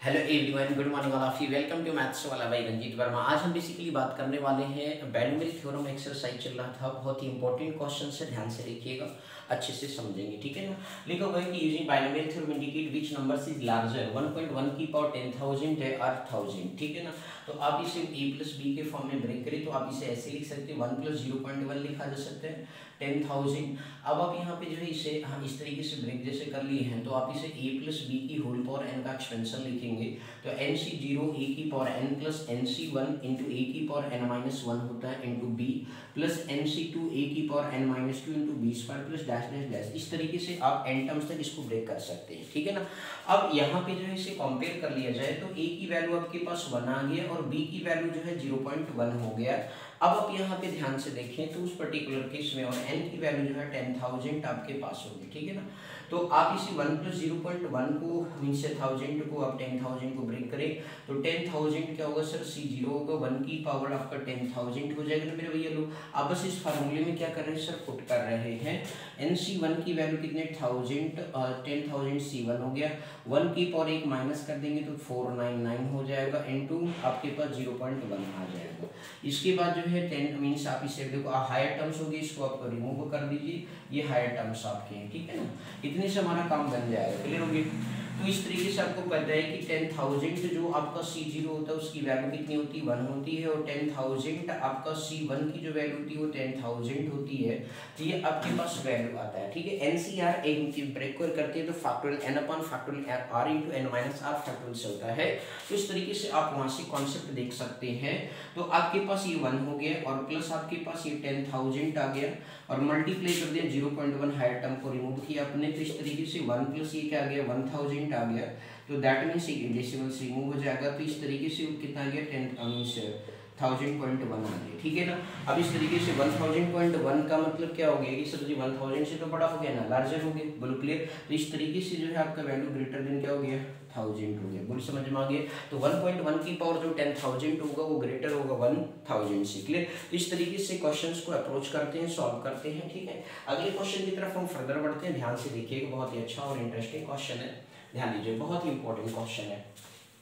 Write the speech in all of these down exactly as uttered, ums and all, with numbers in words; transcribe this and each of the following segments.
Hello everyone, good morning all of you. Welcome to maths वाला भाई रंजीत वर्मा। आज हम बेसिकली बात करने वाले हैं बाइनोमियल थ्योरम एक्सरसाइज चल रहा था, बहुत ही इंपॉर्टेंट क्वेश्चन है, ध्यान से देखिएगा, अच्छे से समझेंगे, ठीक है ना। लिखा हुआ है कि using binomial theorem indicate which numbers is larger one point one की पावर टेन थाउजेंड है और थाउजेंड, ठीक है ना। तो आप इसे a प्लस बी के फॉर्म में ब्रेक करें तो आप इसे ऐसे लिख सकते हैं, one plus zero point one लिखा जा सकता है टेन थाउजेंड। अब आप यहाँ पे जो है इसे हाँ इस तरीके से ब्रेक जैसे कर लिए हैं तो आप इसे a प्लस बी की होल पावर n का एक्सपेंशन लिखेंगे। तो एन सी जीरो ए की power n plus n c one into a की पावर एन माइनस वन होता है into b plus n c two a की power n minus two into b square plus dash dash dash. इस तरीके से आप N terms तक इसको ब्रेक कर सकते हैं, ठीक है ना। अब यहाँ पे जो है इसे कंपेयर कर लिया जाए तो ए की वैल्यू आपके पास वन आ गया और बी की वैल्यू जो है जीरो पॉइंट वन हो गया। अब आप यहाँ पे ध्यान से देखें तो उस पर्टिकुलर केस में और एन की वैल्यू जो है टेन थाउजेंड आपके पास होगी, ठीक है ना। तो आप इसी one plus zero point one को मीन से थाउजेंड को आप टेन थाउजेंड को ब्रेक करें तो टेन थाउजेंड क्या होगा सर, सी जीरो होगा, वन की पावर आपका टेन थाउजेंड हो जाएगा ना मेरे भैया लोग। आप बस इस फार्मूले में क्या कर रहे हैं सर, पुट कर रहे हैं एन सी वन की वैल्यू कितने thousand ten thousand c one हो गया, वन की पावर एक माइनस कर देंगे तो फोर नाइन नाइन हो जाएगा इनटू आपके पास जीरो पॉइंट वन आ जाएगा। इसके बाद जो है टेन मीन्स आप इसे देखो हायर टर्म्स होगी, इसको आप रिमूव कर दीजिए, ये हायर टर्म्स आपके हैं, ठीक है ना। इतने से हमारा काम बन जाएगा, क्लियर होगी। तो इस तरीके से आपको पता है कि टेन थाउजेंड जो आपका सी जीरो होता है उसकी वैल्यू कितनी होती है, वन होती है, और टेन थाउजेंड आपका सी वन की जो वैल्यू होती है वो टेन थाउजेंड होती है। तो ये आपके पास वैल्यू आता है, ठीक है। एनसीआर एक ब्रेक करते हैं तो factorial n upon factorial r into n minus r factorial से होता है। तो इस तरीके से आप वहां से कॉन्सेप्ट देख सकते हैं। तो आपके पास ये वन हो गया और प्लस आपके पास ये टेन थाउजेंड आ गया और मल्टीप्लाई कर दिया zero point one higher term को रिमूव किया अपने। तो इस तरीके से वन प्लस ये क्या आ गया, वन थाउजेंड आ गया। तो दैट मीन्स डेसिमल से रिमूव हो जाएगा। तो इस तरीके से कितना आ गया, ten means thousand point one आ गया, ठीक है ना। अब इस तरीके से वन थाउजेंड पॉइंट वन का मतलब क्या हो गया कि सर जी वन थाउजेंड से तो बड़ा हो गया ना, लार्जर हो गया, बोलो क्लियर। तो इस तरीके से जो है आपका वैल्यू ग्रेटर देन क्या हो गया, थाउजेंड हो गया, बोलो समझ में आ गया। तो वन पॉइंट वन की पावर जो टेन थाउजेंड होगा वो ग्रेटर होगा वन थाउजेंड से, क्लियर। तो इस तरीके से क्वेश्चंस को अप्रोच करते हैं, सॉल्व करते हैं, ठीक है। अगले क्वेश्चन की तरफ हम फर्दर बढ़ते हैं, ध्यान से देखिएगा, बहुत ही अच्छा और इंटरेस्टिंग क्वेश्चन है, ध्यान दीजिए, बहुत ही इंपॉर्टेंट क्वेश्चन है।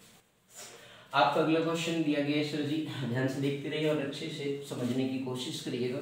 आपका अगला क्वेश्चन दिया गया है सर जी, ध्यान से देखते रहिए और अच्छे से समझने की कोशिश करिएगा।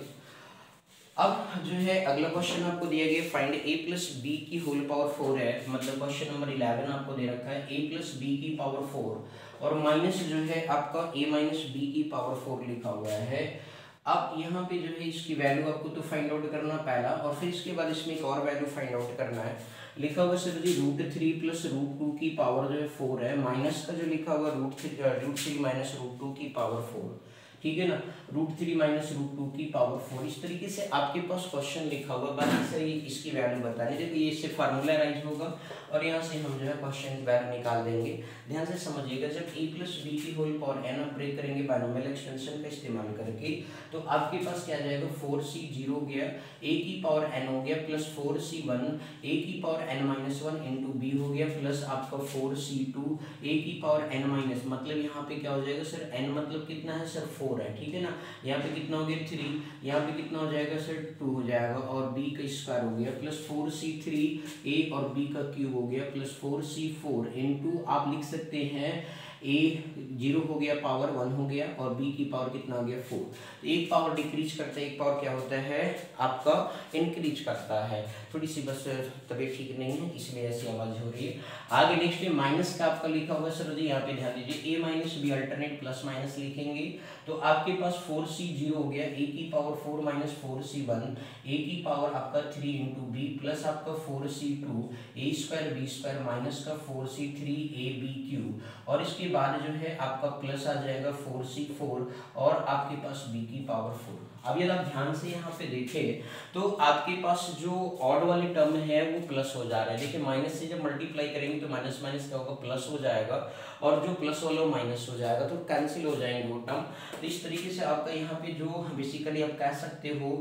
अब जो है अगला क्वेश्चन आपको दिया गया, फाइंड ए प्लस बी की होल पावर फोर है, मतलब क्वेश्चन नंबर इलेवन आपको दे रखा है ए प्लस बी की पावर फोर और माइनस जो है आपका ए माइनस बी की पावर फोर लिखा हुआ है। अब यहाँ पे जो है इसकी वैल्यू आपको तो फाइंड आउट करना पहला और फिर इसके बाद इसमें एक और वैल्यू फाइंड आउट करना है। लिखा हुआ sir ji root three plus root two की पावर जो है फोर है, माइनस का जो लिखा हुआ root three root three minus root two की पावर फोर, ठीक है ना, root three minus root two की पावर फोर। इस तरीके से आपके पास क्वेश्चन लिखा हुआ, बाकी सर ये इसकी वैल्यू बताने देखिए, ये इससे फार्मूला राइज होगा और यहाँ से हम जो है क्वेश्चन वैल्यू निकाल देंगे। ध्यान से समझिएगा, जब ए प्लस बी की होल पावर एन आप ब्रेक करेंगे बाइनोमियल एक्सटेंशन का इस्तेमाल करके तो आपके पास क्या आ जाएगा, फोर सी जीरो हो गया, ए की पावर एन हो गया plus four c one a की power n minus one into b हो गया प्लस आपका फोर सी टू ए की पावर एन माइनस, मतलब यहाँ पे क्या हो जाएगा सर, एन मतलब कितना है सर, फोर है, ठीक है ना। यहाँ पे कितना हो गया, थ्री, यहाँ पे कितना हो जाएगा सर, टू हो जाएगा और बी का स्क्वायर हो गया plus four c three a और बी का क्यूब हो गया plus four c four into आप लिख सकते हैं ए जीरो हो गया, पावर वन हो गया और बी की पावर कितना हो गया, फोर। तो एक पावर डिक्रीज करता है, एक पावर क्या होता है आपका इंक्रीज करता है। थोड़ी सी बस तबीयत ठीक नहीं है इसलिए ऐसी आवाज हो रही है। आगे नेक्स्ट में माइनस का आपका लिखा हुआ सर जी, यहाँ पे ध्यान दीजिए, a minus b alternate plus minus लिखेंगे तो आपके पास फोर सी जीरो हो गया, ए की power four minus four c one a की पावर आपका थ्री इंटू बी प्लस आपका four c two a square b square minus का four c three a b cube और इसके बाद जो है आपका प्लस आ जाएगा फोर सी फोर और आपके पास बी की पावर फोर। अब यदि आप ध्यान से यहाँ पे देखें तो आपके पास जो ऑड वाले टर्म है वो प्लस हो जा रहा है। देखिए माइनस से जब मल्टीप्लाई करेंगे तो माइनस माइनस क्या होगा, प्लस हो जाएगा और जो प्लस वाला माइनस हो जाएगा तो कैंसिल हो जाएंगे वो टर्म। तो इस तरीके से आपका यहाँ पे जो बेसिकली आप कह सकते हो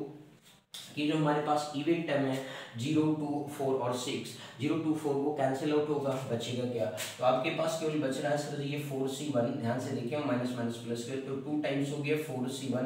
कि जो हमारे पास इवन टर्म है जीरो टू फोर और सिक्स, जीरो टू फोर वो कैंसिल आउट होगा, बचेगा क्या, तो आपके पास केवल बच रहा है सर ये फोर सी वन, ध्यान से देखिए माइनस माइनस प्लस कर तो टू टाइम्स हो गया four c one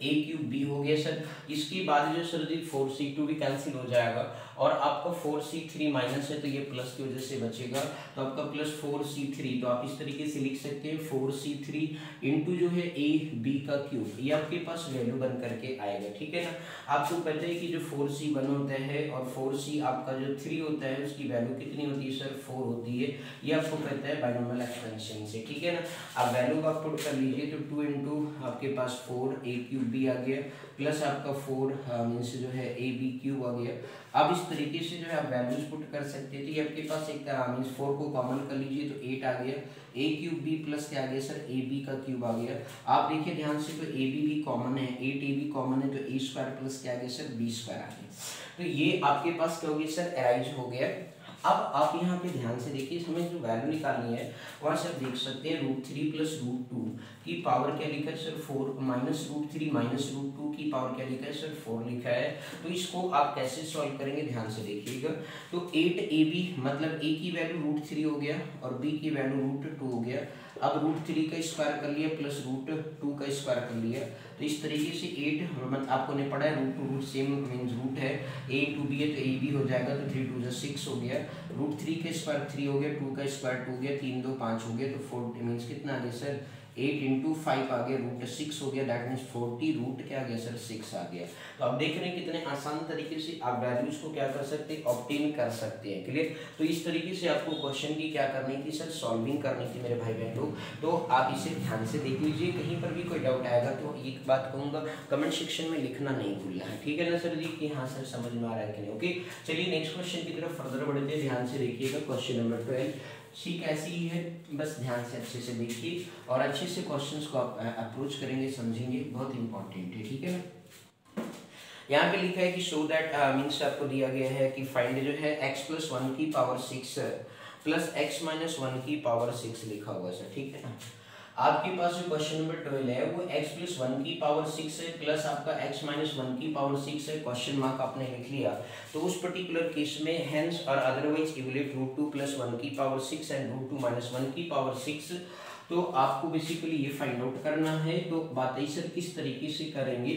a cube b हो गया सर। इसके बाद जो sir ji four c two भी कैंसिल हो जाएगा और आपका फोर सी थ्री माइनस है तो ये प्लस की वजह से बचेगा, तो आपका प्लस फोर सी थ्री, तो आप इस तरीके से लिख सकते हैं फोर सी थ्री इंटू जो है ए बी का क्यूब, ये आपके पास वैल्यू बन करके आएगा, ठीक है ना। आपको पता है कि जो फोर सी वन होता है और फोर सी आपका जो थ्री होता है उसकी वैल्यू कितनी होती है सर, फोर होती है, ये आपको पता है बाइनोमियल एक्सपेंशन से, ठीक है ना। आप वैल्यू का पुट कर लीजिए तो टू इंटू आपके पास फोर ए क्यूब बी आ गया प्लस आपका फोर मीन्स जो है ए बी क्यूब आ गया। अब इस तरीके से जो है आप वैल्यूज पुट कर सकते हैं, तो ये आपके पास एक मीन्स फोर को कॉमन कर लीजिए तो एट आ गया, ए क्यूब बी प्लस क्या आ गया सर, ए बी का क्यूब आ गया। आप देखिए ध्यान से तो ए बी भी कॉमन है, एट ए बी कॉमन है तो ए स्क्वायर प्लस क्या आ गया सर, बी स्क्वायर आ गया। तो ये आपके पास क्या हो गया सर, एराइज हो गया। अब आप यहाँ पे ध्यान से देखिए, हमें जो वैल्यू निकालनी है वहाँ से आप देख सकते हैं root three plus root two की पावर क्या लिखा है sir, four, minus root three minus root two की पावर क्या लिखा है सर, फोर लिखा है। तो इसको आप कैसे सॉल्व करेंगे ध्यान से देखिएगा। तो एट ए बी मतलब ए की वैल्यू रूट थ्री हो गया और बी की वैल्यू रूट टू हो गया। अब रूट थ्री का स्क्वायर कर लिया प्लस रूट टू का स्क्वायर कर लिया, तो इस तरीके से एट मतलब आपको ने पढ़ा है root two root same means root है, ए टू बी है तो ए बी हो जाएगा, तो थ्री टू जो सिक्स हो गया, रूट थ्री का स्क्वायर थ्री हो गया, टू का स्क्वायर टू हो गया, तीन दो पाँच हो गया, तो फोर मीन्स कितना आ गया सर, एट इंटू फाइव आ गया, रूट सिक्स हो गया, दैट मीन्स फोर्टी, रूट क्या आ गया सर, सिक्स आ गया। तो आप देख रहे हैं कितने आसान तरीके से आप वैल्यूज को क्या कर सकते हैं, ऑब्टेन कर सकते हैं, क्लियर। तो इस तरीके से आपको क्वेश्चन की क्या करनी थी सर, सॉल्विंग करनी थी मेरे भाई बहन लोग। तो आप इसे ध्यान से देख लीजिए, कहीं पर भी कोई डाउट आएगा तो एक बात कहूँगा, कमेंट सेक्शन में लिखना नहीं भूलना है, ठीक है ना सर जी, कि हाँ सर समझ में आ रहा है कि नहीं। ओके, चलिए नेक्स्ट क्वेश्चन की तरफ फर्दर बढ़ते हैं, ध्यान से देखिएगा। क्वेश्चन नंबर ट्वेल्व सी कैसी ही है, बस ध्यान से अच्छे से देखिए और अच्छे से क्वेश्चंस को आप अप्रोच करेंगे, समझेंगे, बहुत इंपॉर्टेंट है, ठीक है ना। यहाँ पे लिखा है कि शो दैट मीन्स आपको दिया गया है कि फाइंड जो है x प्लस वन की power six plus x minus one की पावर सिक्स लिखा हुआ है सर, ठीक है ना। आपके पास जो क्वेश्चन नंबर ट्वेल्व है वो x प्लस वन की पावर सिक्स है प्लस आपका x माइनस वन की पावर सिक्स है, क्वेश्चन मार्क आपने लिख लिया। तो उस पर्टिकुलर केस में हेंस और otherwise evaluate root two plus one की power six and root two minus one की पावर सिक्स, तो आपको बेसिकली ये फाइंड आउट करना है। तो बात है सर किस तरीके से करेंगे,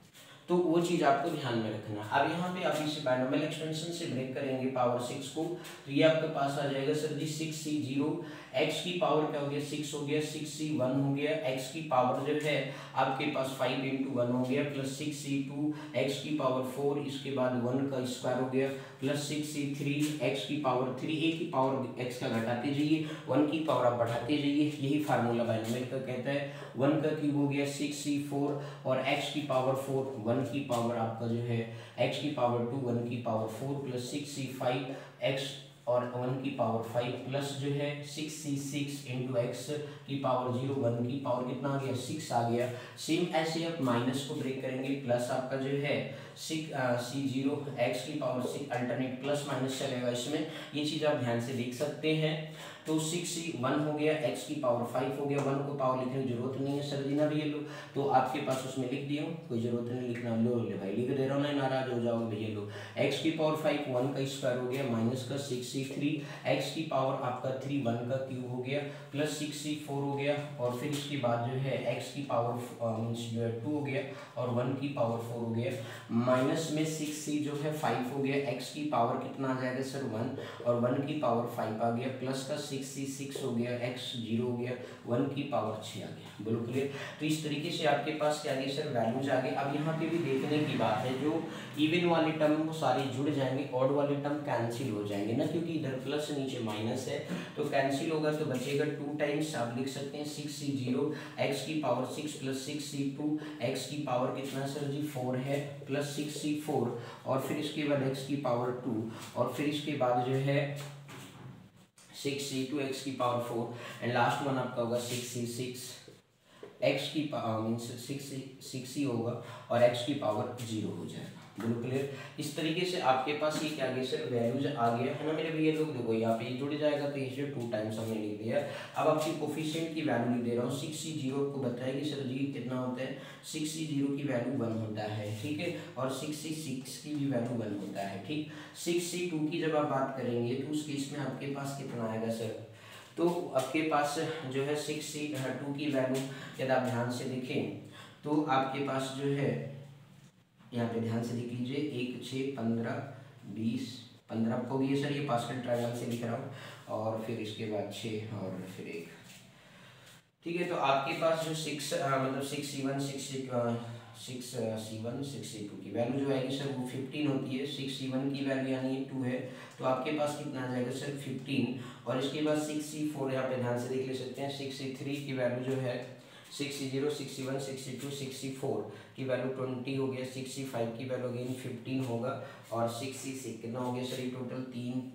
तो वो चीज आपको ध्यान में रखना। अब यहाँ पे आप इसे बाइनोमियल एक्सपेंशन से ब्रेक करेंगे पावर सिक्स को, तो ये आपके पास आ जाएगा sir ji six c zero, x की पावर क्या हो गया सिक्स हो गया, सिक्स सी वन हो गया, एक्स की पावर जो है आपके पास फाइव इंटू वन हो गया plus six c two, x की पावर फोर, इसके बाद वन का स्क्वायर हो गया plus six c three, x की पावर थ्री, ए की पावर एक्स का घटाते जाइए, वन की पावर आप बढ़ाते जाइए, यही फार्मूला बाइनोमियल का कहता है। वन का क्यूब हो गया सिक्स सी फोर और एक्स की पावर फोर, वन की पावर आपका जो है एक्स की पावर टू, वन की power four plus six c five x और वन की पावर फाइव प्लस जो है six c six into x की पावर जीरो, वन की पावर कितना आ गया सिक्स आ गया। सेम ऐसे आप माइनस को ब्रेक करेंगे, प्लस आपका जो है सिक्स सी जीरो एक्स की power six, alternate plus minus चलेगा इसमें, ये चीज़ आप ध्यान से देख सकते हैं। तो सिक्स सी वन हो गया, एक्स की पावर फाइव हो गया, वन को पावर लिखने की जरूरत नहीं है सर जी ना भैया लो, तो आपके पास उसमें लिख दिया हूँ, कोई जरूरत नहीं लिखना, लो ले भाई लिख दे रहा हूँ ना, नाराज हो जाओगे भैया लो। एक्स की पावर फाइव, वन का स्क्वायर हो गया माइनस का सिक्स सी थ्री, एक्स की पावर आपका थ्री, वन का क्यूब हो गया प्लस सिक्स सी फोर हो गया और फिर इसके बाद जो है एक्स की पावर मीन्स जो है टू हो गया और वन की पावर फोर हो गया, माइनस में सिक्स सी जो है फाइव हो गया, एक्स की पावर कितना आ जाएगा सर वन और वन की पावर फाइव आ गया प्लस का सिक्स सी सिक्स हो गया, एक्स जीरो हो गया, वन की पावर छः आ गया, बिल्कुल क्लियर। तो इस तरीके से आपके पास क्या आ गया सर वैल्यूज आ गए। अब यहाँ पे भी देखने की बात है, जो इवन वाले टर्म वो सारे जुड़ जाएंगे, ऑड वाले टर्म कैंसिल हो जाएंगे ना, क्योंकि इधर प्लस नीचे माइनस है तो कैंसिल होगा, तो बचेगा टू टाइम्स आप लिख सकते हैं सिक्स सी जीरो एक्स की power six plus six c two, x की पावर कितना सर जी फोर है प्लस सिक्स सी फोर और फिर इसके बाद एक्स की पावर टू और फिर इसके बाद जो है सिक्स सी टू एक्स की power four and last one आपका होगा सिक्स सी सिक्स एक्स की मीन्स सिक्स सिक्स ही होगा और एक्स की पावर जीरो हो जाएगा, बिल्कुल क्लियर। इस तरीके से आपके पास ये क्या आ गया सर वैल्यूज आ गया है ना मेरे भैया लोग। देखो यहाँ पे जुड़ जाएगा तो इसे टू टाइम्स हमने लिख दिया। अब आपकी कोफिशिएंट की वैल्यू लिख दे रहा हूँ, सिक्स सी जीरो को बताया कि सर जी कितना होता है, सिक्स सी जीरो की वैल्यू वन होता है, ठीक है, और सिक्स सी सिक्स की भी वैल्यू वन होता है, ठीक। सिक्स सी टू की जब आप बात करेंगे तो उस केस में आपके पास कितना आएगा सर, तो आपके पास जो है सिक्स सी टू की वैल्यू यदि आप ध्यान से देखें तो आपके पास जो है यहाँ पे ध्यान से देख लीजिए, एक छः पंद्रह बीस पंद्रह हो गई सर, ये पास्कल ट्रायंगल से लिख रहा हूँ, और फिर इसके बाद छः और फिर एक, ठीक है। तो आपके पास जो सिक्स मतलब six c one six six c one six c two की वैल्यू जो आएगी सर वो फिफ्टीन होती है। सिक्स सी वन की वैल्यू यानी ये टू है, तो आपके पास कितना आ जाएगा सर फिफ्टीन। और इसके बाद सिक्स सी फोर यहाँ पे ध्यान से देख ले सकते हैं, सिक्स सी थ्री की वैल्यू जो है six c zero six c one six c two six c four की वैल्यू ट्वेंटी हो गया, सिक्स सी फाइव की वैल्यू अगेन फिफ्टीन होगा, और सिक्स सी सिक्स कितना हो गया सर ये टोटल तीन,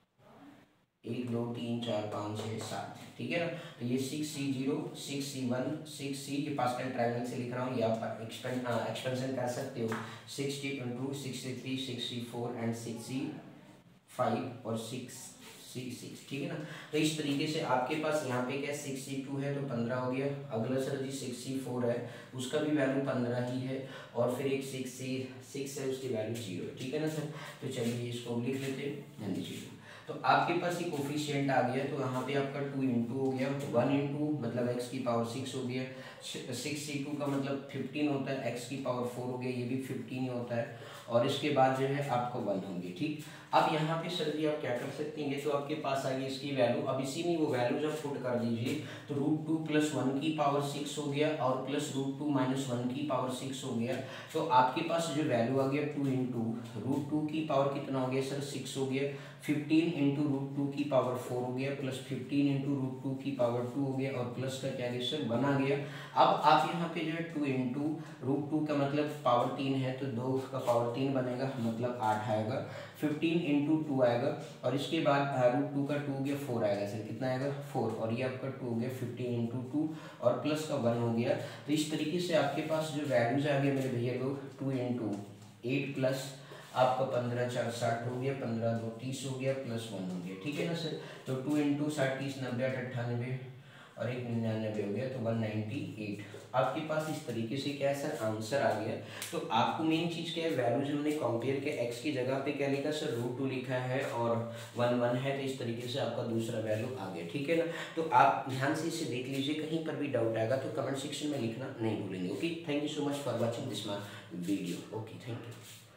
एक दो तीन चार पाँच छः सात, ठीक है ना। तो ये six c zero six c one six c ये पास्कल ट्रायंगल से लिख रहा हूँ, या आप एक्सपेंड एक्सपेंशन कर सकते हो, six c two six c three six c four and six c five और सिक्स सी सिक्स, ठीक है ना। तो इस तरीके से आपके पास यहाँ पे क्या सिक्स सी टू है तो पंद्रह हो गया, अगला sir ji six c four है उसका भी वैल्यू पंद्रह ही है, और फिर एक सिक्स सी सिक्स है उसकी वैल्यू जीरो है, ठीक है ना सर। तो चलिए इसको लिख लेते हैं, ध्यान दीजिए। तो आपके पास ये कोफिशिएंट आ गया, तो यहाँ पे आपका टू इंटू हो गया, वन इंटू मतलब एक्स की पावर सिक्स हो गया, सिक्स सी टू का मतलब फिफ्टीन होता है, एक्स की पावर फोर हो गया, ये भी फिफ्टीन ही होता है, और इसके बाद जो है आपको वन होंगे, ठीक। अब यहाँ पे सर जी आप क्या कर सकते हैं, तो आपके पास आ गई इसकी वैल्यू, अब इसी में वो वैल्यू जब पुट कर दीजिए तो रूट टू प्लस वन की पावर सिक्स हो गया, और plus root two minus one की पावर सिक्स हो गया, तो आपके पास जो वैल्यू आ गया टू इंटू रूट टू की पावर कितना हो गया सर सिक्स हो गया, फिफ्टीन इंटू रूट टू की पावर फोर हो गया, plus fifteen into root two की पावर टू हो गया, और प्लस का क्या गया सर वन आ गया। अब आप यहाँ पे जो है टू इंटू रूट टू का मतलब पावर तीन है, तो दो का पावर तीन बनेगा मतलब आठ आएगा, फिफ्टीन इंटू टू आएगा, और इसके बाद रूट टू का टू हो गया फोर आएगा सर, कितना आएगा फोर, और ये आपका टू हो गया फिफ्टीन इंटू टू और प्लस का वन हो गया। तो इस तरीके से आपके पास जो वैल्यूज आ गया मेरे भैया लोग, टू इंटू एट प्लस आपका पंद्रह चार साठ हो गया, पंद्रह दो तीस हो गया, प्लस वन हो गया, ठीक है ना सर। तो टू इंटू साठ तीस नब्बे आठ अट्ठानबे और एक निन्यानबे हो गया, तो वन नाइन्टी एट आपके पास इस तरीके से क्या है सर आंसर आ गया। तो आपको मेन चीज़ क्या है, वैल्यूज हमने कंपेयर के एक्स की जगह पे क्या लिखा सर रूट टू लिखा है और वन वन है, तो इस तरीके से आपका दूसरा वैल्यू आ गया, ठीक है ना। तो आप ध्यान से इसे देख लीजिए, कहीं पर भी डाउट आएगा तो कमेंट सेक्शन में लिखना नहीं भूलेंगे। Okay, thank you so much for watching this my video. Okay, thank you.